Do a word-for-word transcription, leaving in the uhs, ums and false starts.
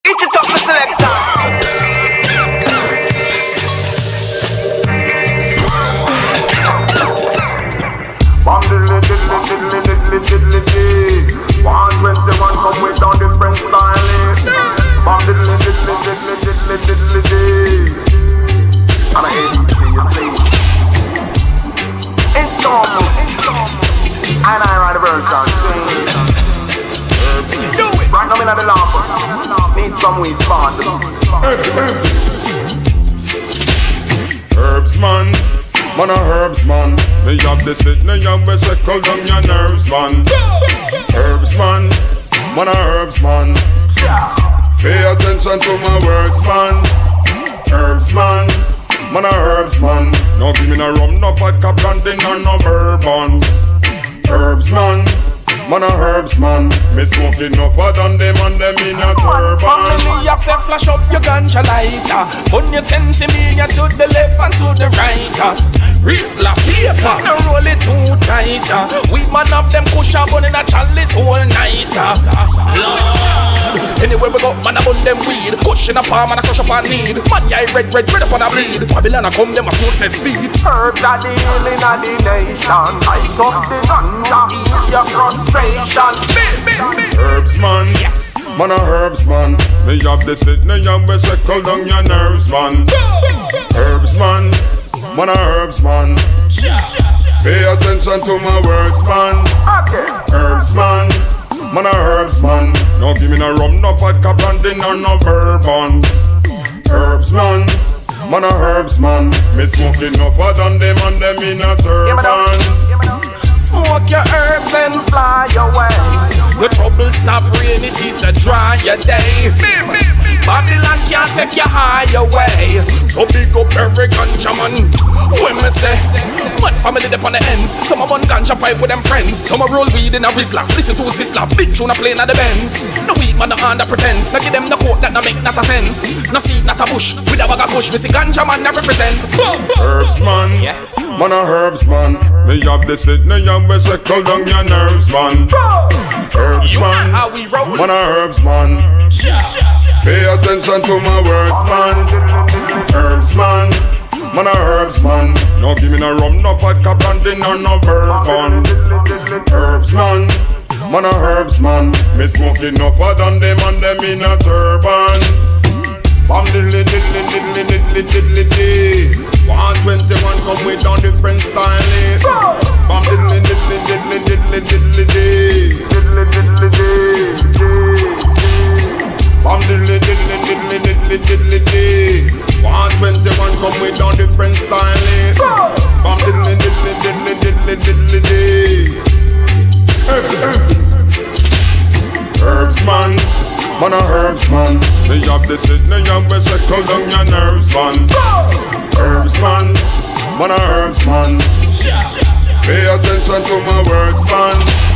It's a top selector. Bam diddly diddly diddly diddly diddly dee. one twenty-one come with all different styling. Bam diddly diddly diddly diddly diddly dee. And I hate to see you please. It's normal. And I ride a version. Do it. Right now in the lamp. Need some weed fun. Herbs, herbs. Herbs man. Man a herbs man. Me have the sit, me have the circle down your nerves man. Herbs man. Man a herbs man. Pay attention to my words man. Herbs man. Man a herbs man. No give me no rum, no vodka, brandy, nor no bourbon. Herbs man. Man a herbs man. Me smoking no fat on them and them in a turban. Family of say flash up your ganja lighter. Put your sense in me to the left and to the right. Rizla paper, no roll it too tight. We man of them push a gun in a chalice all night. Lord, anywhere we go, man a bun them weed. Push in a palm and a crush up on need. Man yeah red, red, red up on a bleed. Babylon a come, them a smooth set speed. Herbs are the healing of the nation. I got the ganja, ease your frustration. Herbs man, yes. Man a herbs man. Me have the sit, me have the circle down your nerves man. Herbs man. Man a herbs man. Pay attention to my words man. Herbs man. Man a herbs man. No give me no rum, no vodka, brandy, nor no bourbon. Herbs man. Man a herbs man. Me smoking no fat on them and them in a turban. Smoke your herbs and fly away. Your trouble stop rain, it is a dry day. Babylon can't take you high away. So big up every ganja man. When me say, one family up on the ends. Some a bun ganja pipe with them friends. Some a roll weed in a Rizla. Listen to Sizzla, big tune a playing at the Benz. No weed man no under pretense. No give them the quote that no make not a sense. No seed not a bush, with a bag of kush. Me see ganja man that represent. Herbs man, yeah. Man a herbs man. Me have the sit, me have the circle down your nerves man. Herbs you man, know how we roll. Man a herbs man. Pay attention to my words man. Herbs man. Man a herbs man. No give me no rum, no vodka, brandy, nor no bourbon. Herbs man. Man a herbs man. Me smoking no fat on them and them in a turban. Bam diddly diddly diddly diddly diddly dee. one twenty-one come with all different styling. Bam diddly diddly diddly diddly diddly dee. Diddly diddly dee. Bam diddly diddly diddly diddly diddly dee. one twenty-one come with all different styling. Bam diddly diddly diddly diddly diddly dee. Herbs, herbs. Herbs man. Man a herbs man. Me have the sit, me have the circle down your nerves man. Herbs man. Man a herbs man. Pay attention to my words man.